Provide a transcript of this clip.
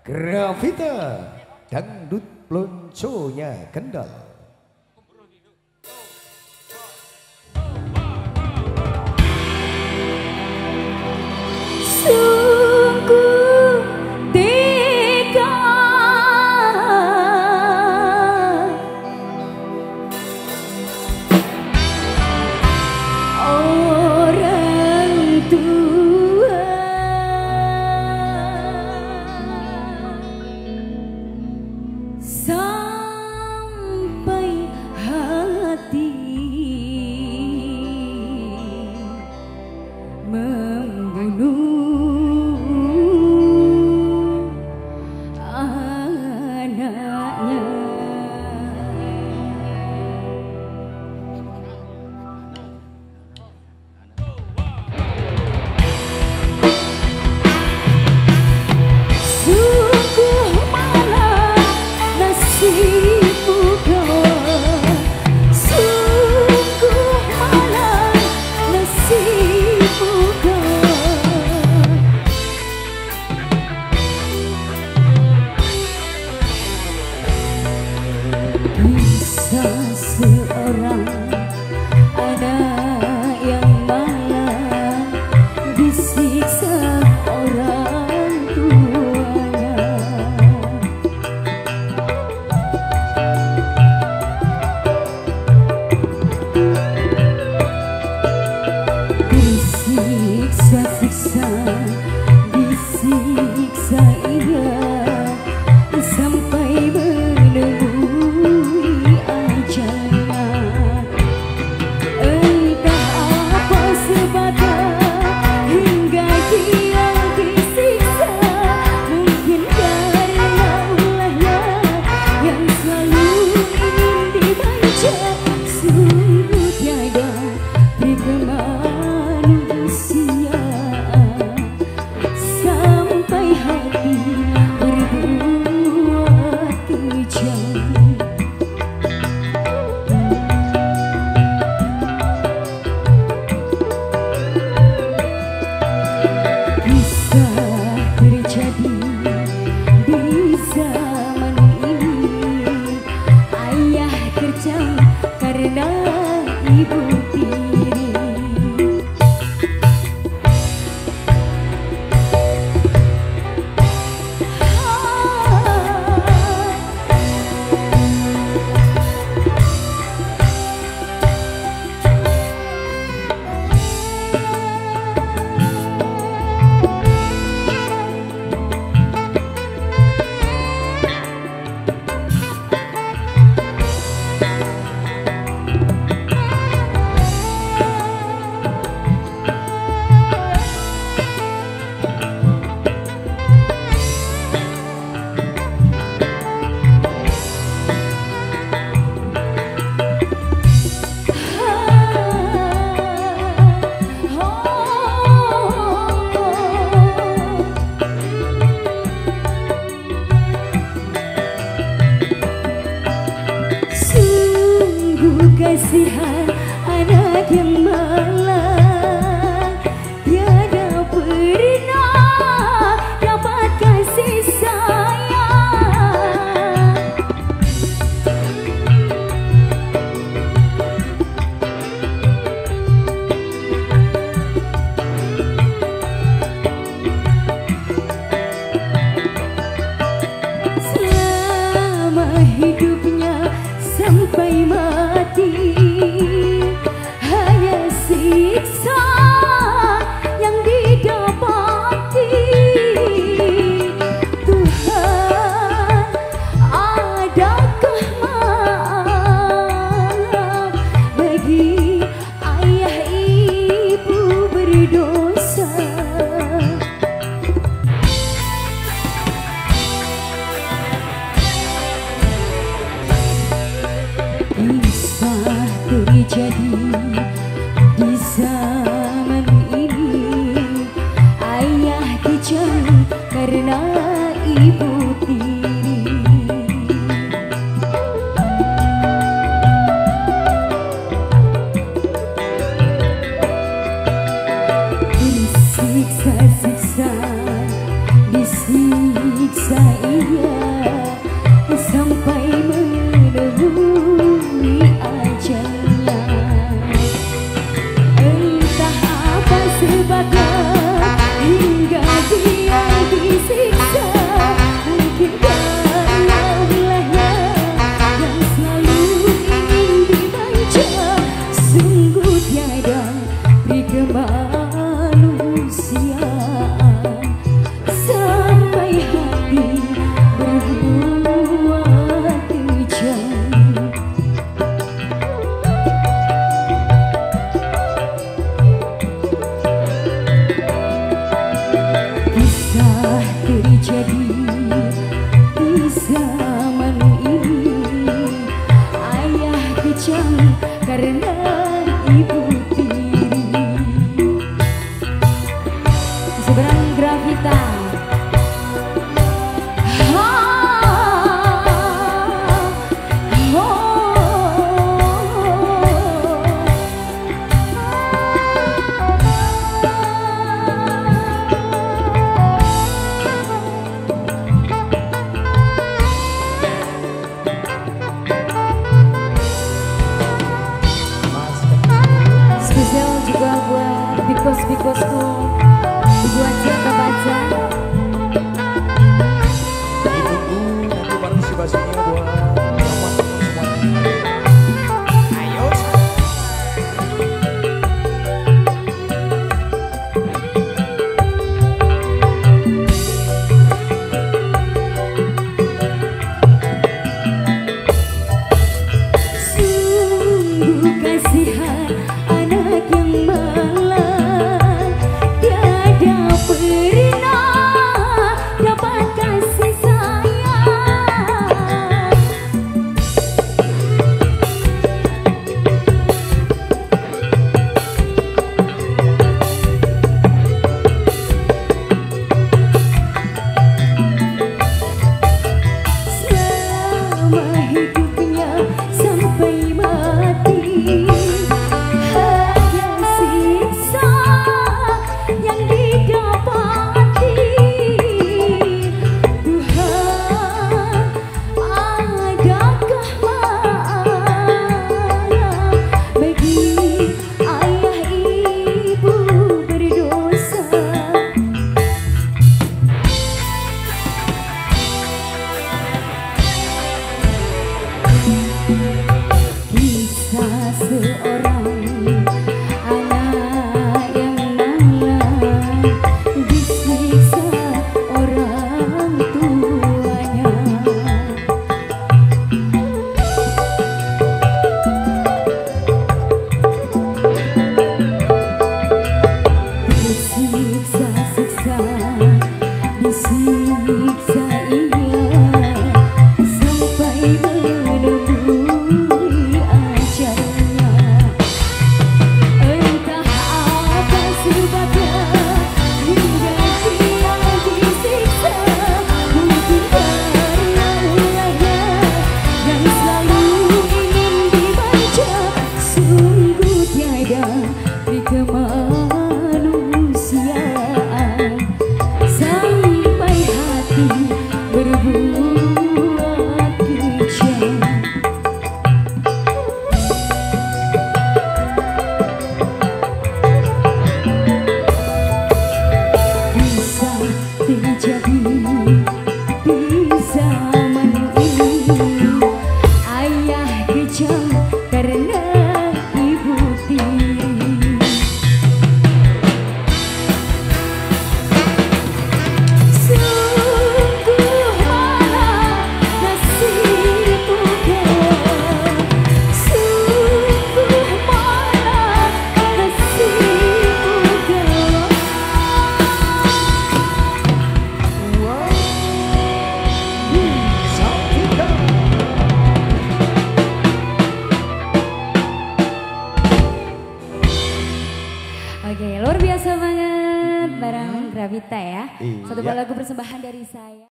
Gravita dangdut lonconya Kendal. Sungguh tega orang tua sampai hati membunuh seorang anak yang malang disiksa orang tuanya. Disiksa-siksa, disiksa ia sampai menemui ajalnya. Entah apa sebabnya hingga dia disiksa, mungkin karena ulahnya yang selalu ingin dibaca. Sungguh tiada beri manusia sampai hati berbuat kejam. Bisa terjadi di zaman ini, ayah terjang karena ibu tiri. Kasihan anak yang malang, tiada pernah dapat kasih sayang. Selama hidupnya sampai mati, hanya seorang anak yang malang disiksa orang tuanya. Disiksa-siksa, disiksa ia sampai menemui ajalnya. Entah apa sebabnya hingga dia disiksa, mungkin karena ulahnya yang selalu ingin dibaca. Sungguh tiada di kemanusiaan sampai hati berbuat kejam. Bisa terjadi di zaman ini, ayah kejam karena ibu tiri. Sungguh malang nasibku kelak, sungguh malang nasibku kelak. Oke, luar biasa banget bareng Gravita ya. Iya. Satu buah lagu persembahan dari saya.